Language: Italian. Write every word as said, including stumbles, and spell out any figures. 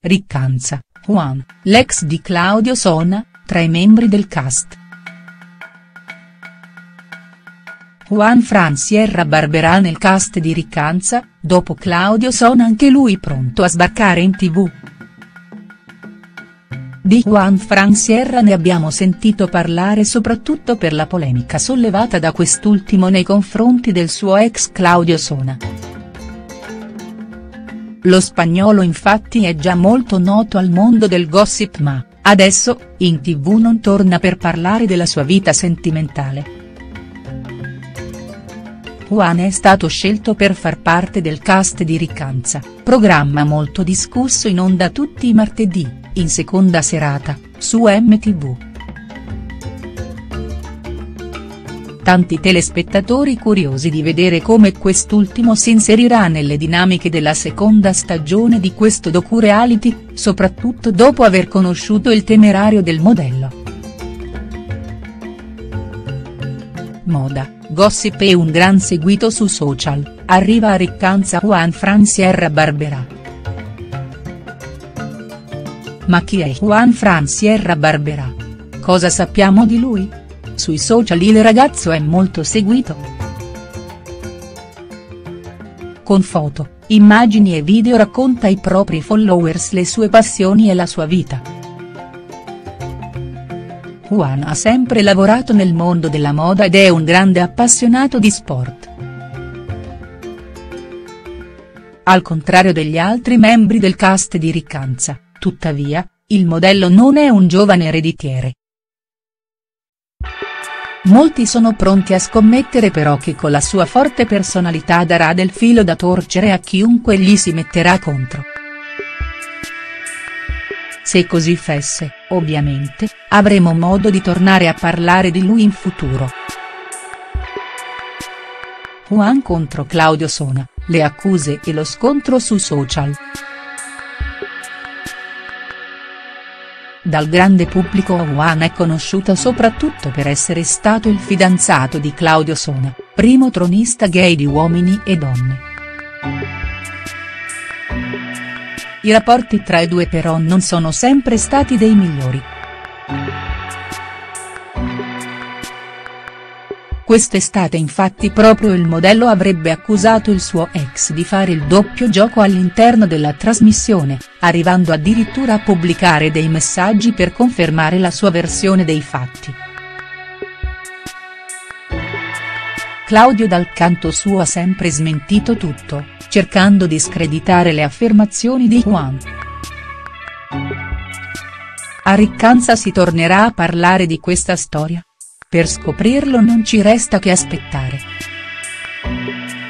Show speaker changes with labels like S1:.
S1: Riccanza, Juan, l'ex di Claudio Sona, tra i membri del cast. Juan Fran Sierra Barberà nel cast di Riccanza, dopo Claudio Sona anche lui pronto a sbarcare in tv. Di Juan Fran Sierra ne abbiamo sentito parlare soprattutto per la polemica sollevata da quest'ultimo nei confronti del suo ex Claudio Sona. Lo spagnolo infatti è già molto noto al mondo del gossip ma, adesso, in tv non torna per parlare della sua vita sentimentale. Juan è stato scelto per far parte del cast di Riccanza, programma molto discusso in onda tutti i martedì, in seconda serata, su M T V. Tanti telespettatori curiosi di vedere come quest'ultimo si inserirà nelle dinamiche della seconda stagione di questo docu-reality, soprattutto dopo aver conosciuto il temerario del modello. Moda, gossip e un gran seguito su social, arriva a Riccanza Juan Fran Sierra Barberà. Ma chi è Juan Fran Sierra Barberà? Cosa sappiamo di lui? Sui social il ragazzo è molto seguito. Con foto, immagini e video racconta ai propri followers le sue passioni e la sua vita. Juan ha sempre lavorato nel mondo della moda ed è un grande appassionato di sport. Al contrario degli altri membri del cast di Riccanza, tuttavia, il modello non è un giovane ereditiere. Molti sono pronti a scommettere però che con la sua forte personalità darà del filo da torcere a chiunque gli si metterà contro. Se così fosse, ovviamente, avremo modo di tornare a parlare di lui in futuro. Juan contro Claudio Sona, le accuse e lo scontro su social. Dal grande pubblico Juan è conosciuto soprattutto per essere stato il fidanzato di Claudio Sona, primo tronista gay di Uomini e Donne. I rapporti tra i due però non sono sempre stati dei migliori. Quest'estate infatti proprio il modello avrebbe accusato il suo ex di fare il doppio gioco all'interno della trasmissione, arrivando addirittura a pubblicare dei messaggi per confermare la sua versione dei fatti. Claudio dal canto suo ha sempre smentito tutto, cercando di screditare le affermazioni di Juan. A Riccanza si tornerà a parlare di questa storia? Per scoprirlo non ci resta che aspettare.